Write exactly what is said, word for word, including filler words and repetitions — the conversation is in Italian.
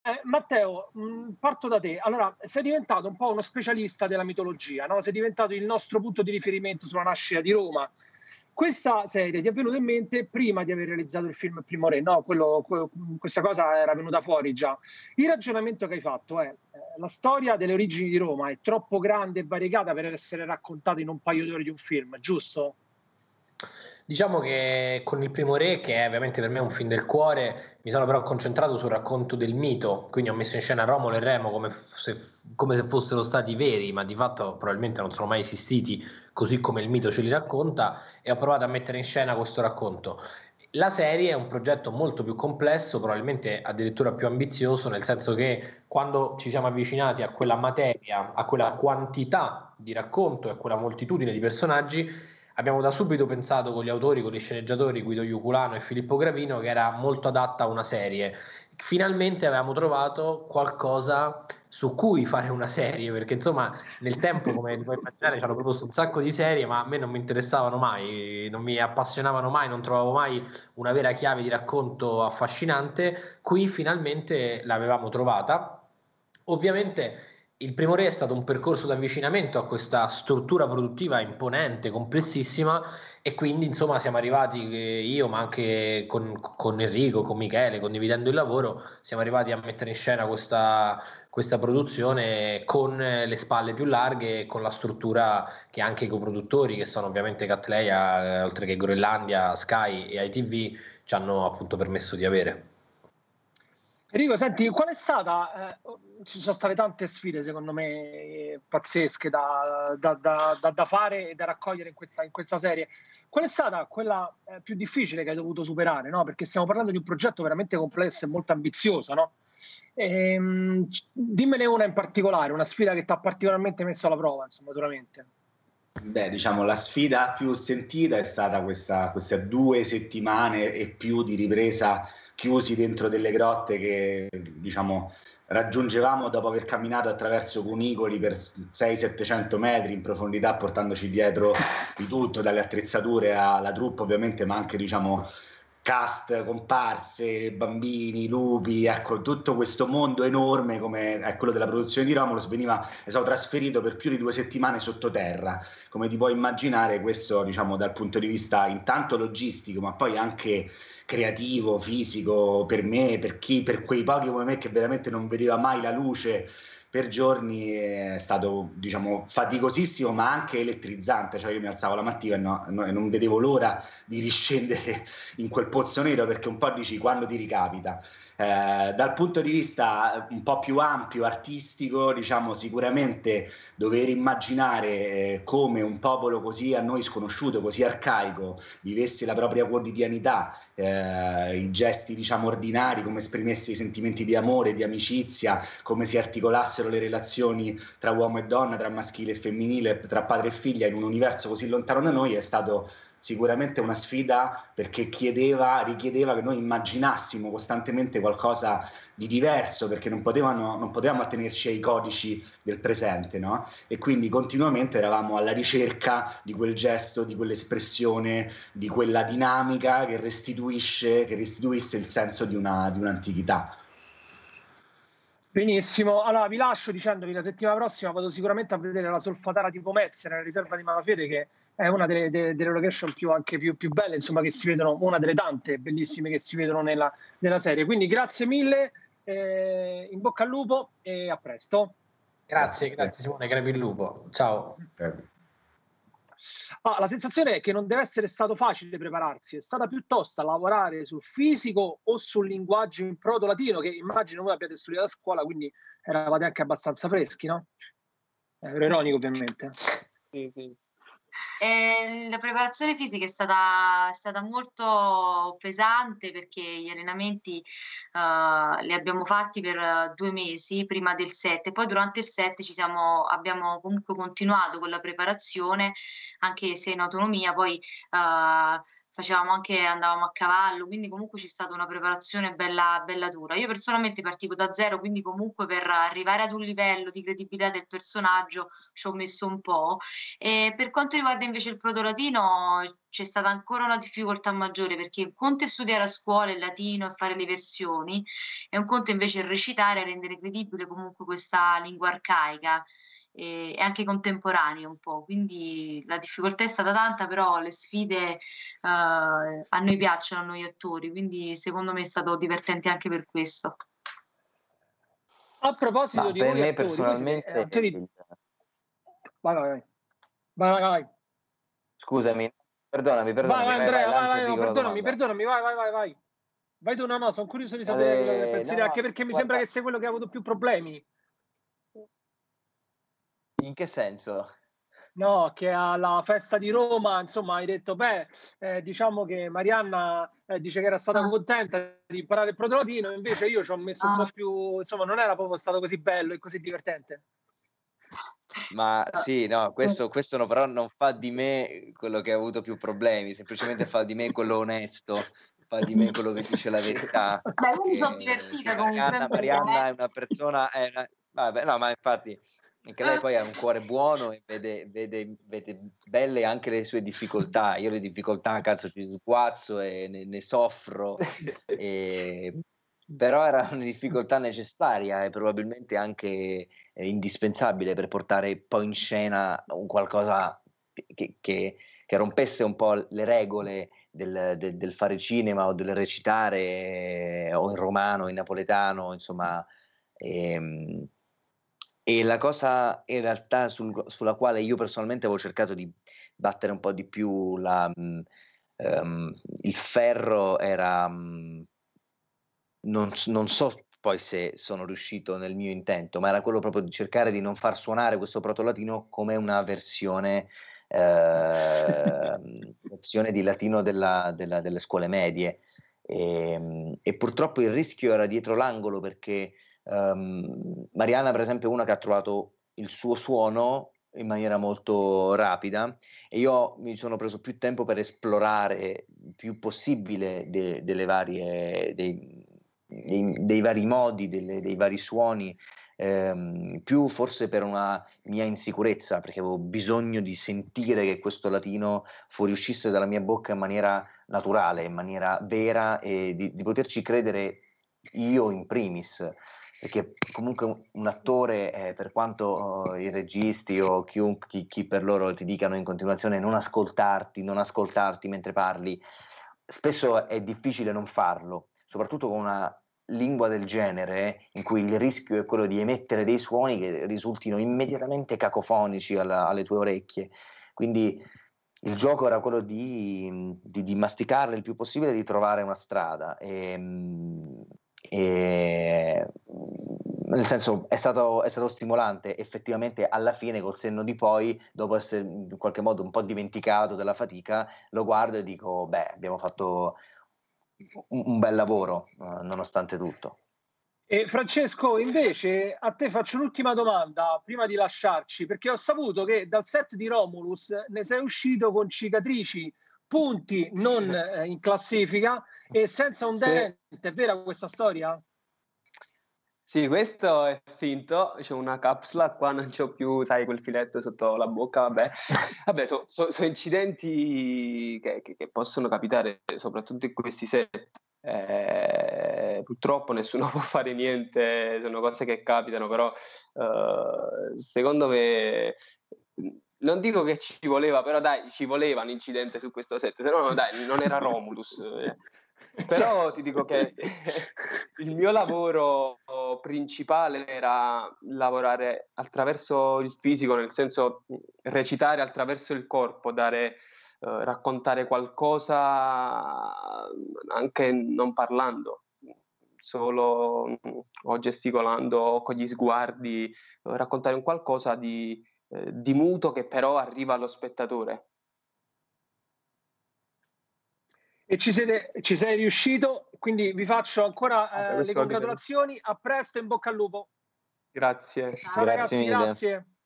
Eh, Matteo, mh, parto da te. Allora, sei diventato un po' uno specialista della mitologia, no? Sei diventato il nostro punto di riferimento sulla nascita di Roma. Questa serie ti è venuta in mente prima di aver realizzato il film Primo Re, no? Quello, que- questa cosa era venuta fuori già. Il ragionamento che hai fatto è: eh, la storia delle origini di Roma è troppo grande e variegata per essere raccontata in un paio d'ore di un film, giusto? Diciamo che con il Primo Re, che è ovviamente per me un film del cuore, mi sono però concentrato sul racconto del mito, quindi ho messo in scena Romolo e Remo come se, come se fossero stati veri, ma di fatto probabilmente non sono mai esistiti così come il mito ce li racconta, e ho provato a mettere in scena questo racconto. La serie è un progetto molto più complesso, probabilmente addirittura più ambizioso, nel senso che quando ci siamo avvicinati a quella materia, a quella quantità di racconto e a quella moltitudine di personaggi, abbiamo da subito pensato con gli autori, con gli sceneggiatori Guido Iuculano e Filippo Gravino, che era molto adatta a una serie. Finalmente avevamo trovato qualcosa su cui fare una serie, perché insomma nel tempo, come puoi immaginare, ci hanno proposto un sacco di serie, ma a me non mi interessavano mai, non mi appassionavano mai, non trovavo mai una vera chiave di racconto affascinante. Qui finalmente l'avevamo trovata. Ovviamente il Primo Re è stato un percorso di avvicinamento a questa struttura produttiva imponente, complessissima, e quindi insomma siamo arrivati, eh, io ma anche con, con Enrico, con Michele, condividendo il lavoro, siamo arrivati a mettere in scena questa, questa produzione con le spalle più larghe e con la struttura che anche i coproduttori, che sono ovviamente Catleya, eh, oltre che Groenlandia, Sky e I T V, ci hanno appunto permesso di avere. Enrico, senti, qual è stata, eh, ci sono state tante sfide secondo me eh, pazzesche da, da- da- da- da fare e da raccogliere in questa, in questa serie. Qual è stata quella eh, più difficile che hai dovuto superare, no? Perché stiamo parlando di un progetto veramente complesso e molto ambizioso, no? Ehm, c- dimmene una in particolare, una sfida che ti ha particolarmente messo alla prova, insomma, naturalmente. Beh, diciamo, la sfida più sentita è stata questa, queste due settimane e più di ripresa chiusi dentro delle grotte che, diciamo, raggiungevamo dopo aver camminato attraverso cunicoli per seicento settecento metri in profondità, portandoci dietro di tutto, dalle attrezzature alla troupe ovviamente, ma anche, diciamo, cast, comparse, bambini, lupi, ecco, tutto questo mondo enorme come è quello della produzione di Romulus veniva, è stato trasferito per più di due settimane sottoterra. Come ti puoi immaginare, questo, diciamo, dal punto di vista intanto logistico, ma poi anche creativo, fisico, per me, per chi, per quei pochi come me che veramente non vedeva mai la luce per giorni, è stato, diciamo, faticosissimo ma anche elettrizzante. Cioè io mi alzavo la mattina e, no, no, e non vedevo l'ora di riscendere in quel pozzo nero, perché un po' dici quando ti ricapita. Eh, dal punto di vista un po' più ampio, artistico, diciamo, sicuramente dover immaginare eh, come un popolo così a noi sconosciuto, così arcaico, vivesse la propria quotidianità, eh, i gesti, diciamo, ordinari, come esprimesse i sentimenti di amore, di amicizia, come si articolassero le relazioni tra uomo e donna, tra maschile e femminile, tra padre e figlia in un universo così lontano da noi, è stato sicuramente una sfida, perché chiedeva, richiedeva che noi immaginassimo costantemente qualcosa di diverso, perché non potevano, non potevamo attenerci ai codici del presente, no? E quindi continuamente eravamo alla ricerca di quel gesto, di quell'espressione, di quella dinamica che restituisce, che restituisse il senso di una, di un'antichità. Benissimo, allora vi lascio dicendovi la settimana prossima vado sicuramente a vedere la Solfatara di Pomezia nella riserva di Malafede, che è una delle, delle, delle location più, anche più, più belle, insomma, che si vedono, una delle tante bellissime che si vedono nella, nella serie. Quindi grazie mille, eh, in bocca al lupo e a presto. Grazie, grazie Simone, crepi il lupo. Ciao. Ah, la sensazione è che non deve essere stato facile prepararsi, è stata piuttosto lavorare sul fisico o sul linguaggio in proto-latino, che immagino voi abbiate studiato a scuola, quindi eravate anche abbastanza freschi, no? È ironico, ovviamente. Sì, sì. Eh, la preparazione fisica è stata, è stata molto pesante, perché gli allenamenti uh, li abbiamo fatti per uh, due mesi prima del set, e poi durante il set ci siamo, abbiamo comunque continuato con la preparazione, anche se in autonomia. Poi uh, facevamo anche, andavamo a cavallo, quindi comunque c'è stata una preparazione bella, bella dura. Io personalmente partivo da zero, quindi comunque per arrivare ad un livello di credibilità del personaggio ci ho messo un po'. E per quanto riguarda invece il proto-latino c'è stata ancora una difficoltà maggiore, perché un conto è studiare a scuola il latino e fare le versioni, e un conto invece è recitare e rendere credibile comunque questa lingua arcaica e anche contemporanea un po', quindi la difficoltà è stata tanta, però le sfide uh, a noi piacciono, a noi attori, quindi secondo me è stato divertente anche per questo. A proposito Ma di per voi me attori, personalmente siete, eh, attori... il... vai, vai, vai, vai, vai. Scusami, perdonami, perdonami, vai, vai Andrea, vai, vai, vai, no, vai, perdonami, perdonami, vai, vai, vai, vai. Vai tu, no, no, sono curioso di sapere Ale... quello che pensi, no, anche perché mi guarda... sembra che sei quello che ha avuto più problemi. In che senso? No, che alla festa di Roma, insomma, hai detto, beh, eh, diciamo che Marianna eh, dice che era stata Ah. contenta di imparare il proto-latino, invece io ci ho messo un Ah. po' più, insomma, non era proprio stato così bello e così divertente. Ma sì, no, questo, questo no, però non fa di me quello che ha avuto più problemi, semplicemente fa di me quello onesto, fa di me quello che dice la verità. Beh, io mi sono Eh, divertita Marianna, comunque. Marianna è una persona, è una, vabbè, no, ma infatti anche lei poi ha un cuore buono e vede, vede, vede belle anche le sue difficoltà. Io le difficoltà, cazzo, ci sguazzo e ne, ne soffro, e, però era una difficoltà necessaria e probabilmente anche eh, indispensabile per portare poi in scena un qualcosa che, che, che rompesse un po' le regole del, del, del fare cinema o del recitare, eh, o in romano, o in napoletano, insomma. Ehm, E la cosa in realtà sul, sulla quale io personalmente avevo cercato di battere un po' di più la, um, um, il ferro era, um, non, non so poi se sono riuscito nel mio intento, ma era quello proprio di cercare di non far suonare questo proto-latino come una versione, eh, versione di latino della, della, delle scuole medie. E, e purtroppo il rischio era dietro l'angolo, perché Um, Marianna, per esempio, è una che ha trovato il suo suono in maniera molto rapida, e io mi sono preso più tempo per esplorare il più possibile de, delle varie, dei, dei, dei vari modi, delle, dei vari suoni, ehm, più forse per una mia insicurezza, perché avevo bisogno di sentire che questo latino fuoriuscisse dalla mia bocca in maniera naturale, in maniera vera, e di, di poterci credere io in primis. Perché comunque un attore, eh, per quanto uh, i registi o chiunque, chi, chi per loro ti dicano in continuazione non ascoltarti, non ascoltarti mentre parli, spesso è difficile non farlo, soprattutto con una lingua del genere in cui il rischio è quello di emettere dei suoni che risultino immediatamente cacofonici alla, alle tue orecchie. Quindi il gioco era quello di, di, di masticarle il più possibile, di trovare una strada. E, e, nel senso, è stato, è stato stimolante effettivamente. Alla fine, col senno di poi, dopo essere in qualche modo un po' dimenticato della fatica, lo guardo e dico, beh, abbiamo fatto un, un bel lavoro, eh, nonostante tutto. E Francesco, invece, a te faccio l'ultima domanda prima di lasciarci, perché ho saputo che dal set di Romulus ne sei uscito con cicatrici, punti non eh, in classifica e senza un Sì. dente. È vera questa storia? Sì, questo è finto, c'è una capsula, qua non c'ho più, sai, quel filetto sotto la bocca, vabbè. Vabbè, sono so, so incidenti che, che, che possono capitare, soprattutto in questi set. Eh, purtroppo nessuno può fare niente, sono cose che capitano, però eh, secondo me, non dico che ci voleva, però dai, ci voleva un incidente su questo set, se no dai, non era Romulus. Eh. Però ti dico che il mio lavoro principale era lavorare attraverso il fisico, nel senso recitare attraverso il corpo, dare, eh, raccontare qualcosa anche non parlando, solo o gesticolando o con gli sguardi, raccontare un qualcosa di, eh, di muto che però arriva allo spettatore. E ci, siete, ci sei riuscito, quindi vi faccio ancora eh, le congratulazioni, a presto, in bocca al lupo. Grazie. Ciao ragazzi, mille. grazie.